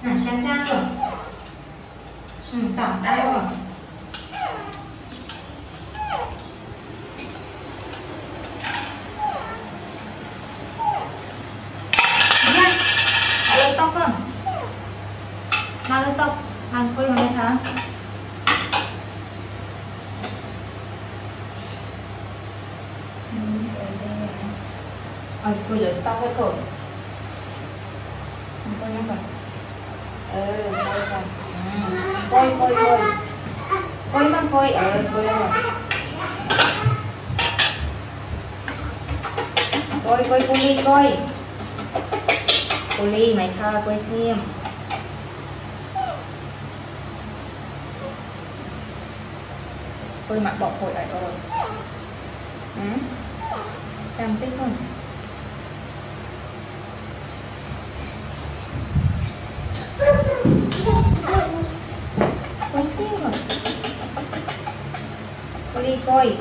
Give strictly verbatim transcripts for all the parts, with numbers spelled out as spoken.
nè chán chán rồi. Ừ, tỏng đây rồi. Nha, lấy tóc cơ. Nào lấy tóc, ăn quay vào đây hả? Ôi, quay lấy tóc cái cổ. Quay nó vào. Ừ, quay vào. Quay, quay, quay. Quay con quay, ờ, quay rồi. Quay, quay, cô Ly, quay. Cô Ly, mày kha quay xem. Quay mặt bọc hồi lại rồi. Hả? Cầm tích không? Quay xem rồi. Cô Ly coi.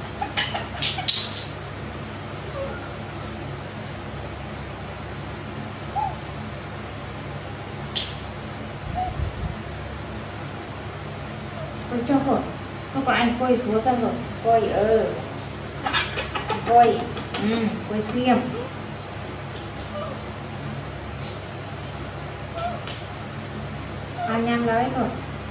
Quay cho rồi. Không còn anh quay xuống xong rồi. Quay ừ. Quay. Ừ, quay xem. Ăn nhanh lấy rồi.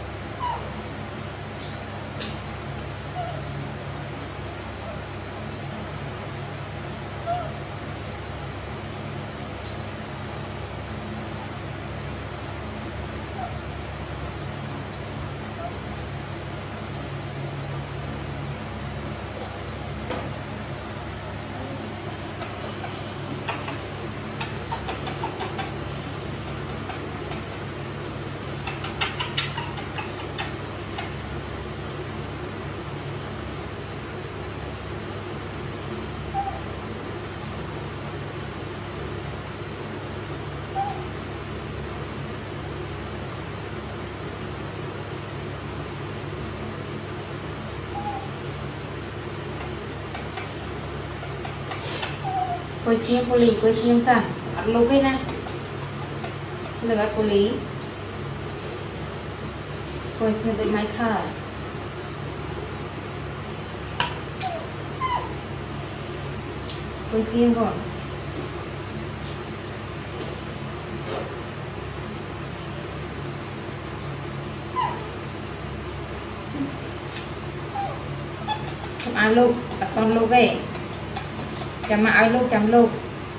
Quay xem cô Lý, quay xem sao ăn lô bên này lửa cô Lý quay xem tới máy khả quay xem rồi không ăn lô đặt con lô về chấm mà ai lô chấm lô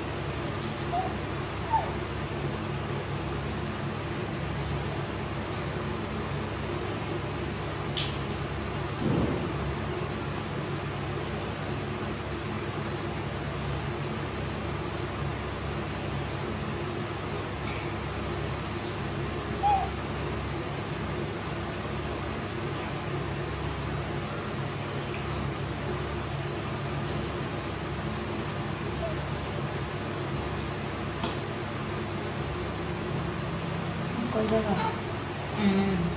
coi ra rồi ừ.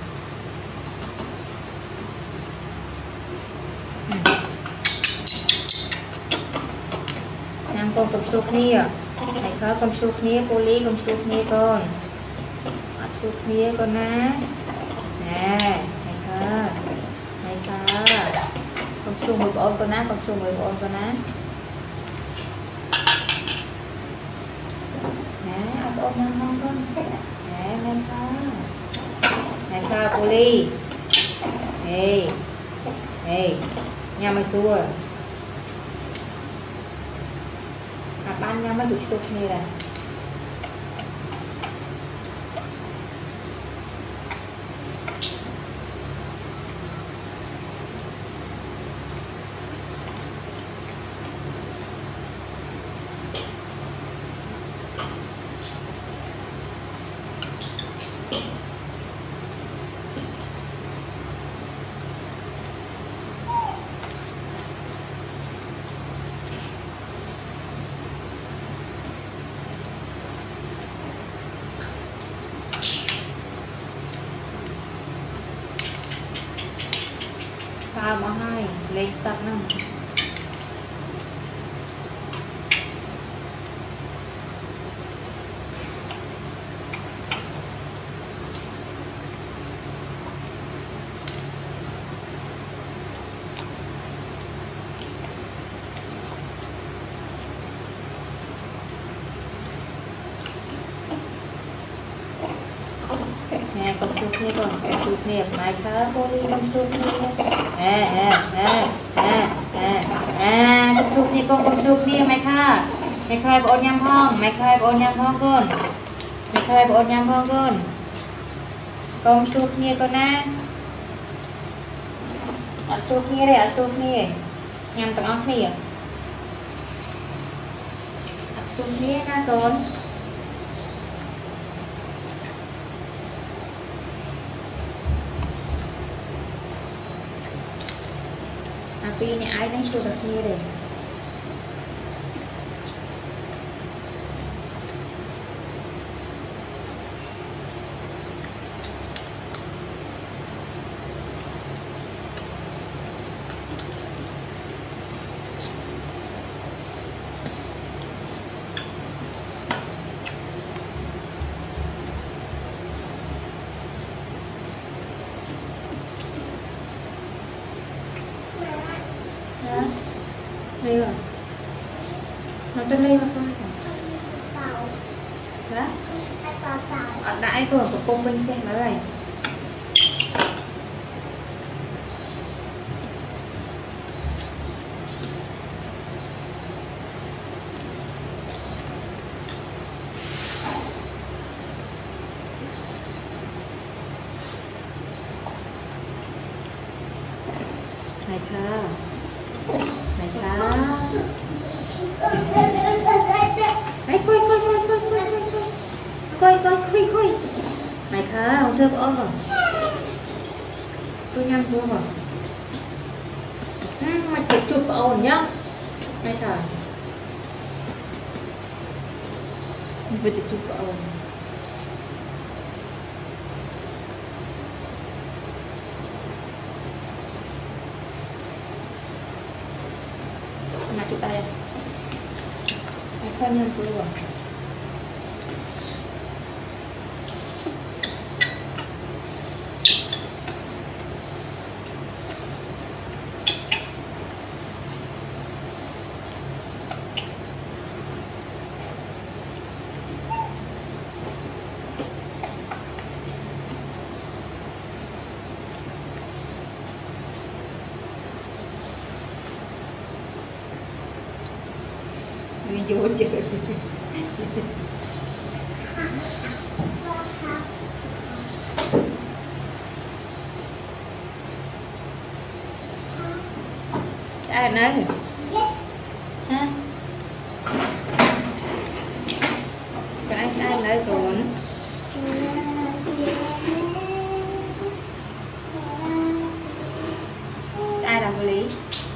Ừ. Nam con cầm số kia này khó cầm số kia cô Lý cầm số kia con ở số kia con ná nè này khó này khó cầm số mười bốn con ná cầm số mười bốn con ná nè ăn ốp nhau ngon con nè men kha men kha cô Ly ê ê nhà mày xua à ban nhà mày tụi sụp này là sao mà hai lên tập năm kia con cầm chụp kia mày khá poly cầm chụp kia nè nè nè nè nè nè cầm chụp kia con cầm chụp kia mày khá mày khá bộ nhâm phong mày khá bộ nhâm phong con mày khá bộ nhâm phong con cầm chụp kia con nè ăn chụp kia đây ăn chụp kia nhâm tặng óc kia ăn chụp kia na con tapi ini air ini sudah sendiri. Leo à? Nó tên Leo là con gì? Tàu. Hả? Ở đại của của công binh thế mà ơi. Này thơ. Này thơ. Đấy coi coi coi coi coi coi coi coi coi coi này thơ không thơ bỏ vào tôi nhăn vô vào mày phải chụp ổn nhá này thơ phải chụp ổn mà chụp tay này thơ nhăn vô vào vô chơi ai nói hả cái ai nói còn ai là lý